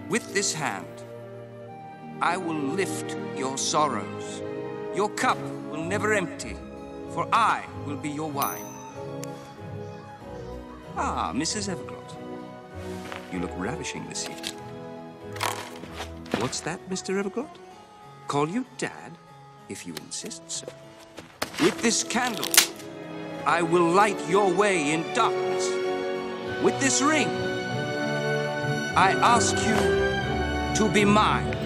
With this hand, I will lift your sorrows. Your cup will never empty, for I will be your wine. Ah, Mrs. Everglot. You look ravishing this evening. What's that, Mr. Everglot? Call you Dad, if you insist, sir. With this candle, I will light your way in darkness. With this ring, I ask you to be mine.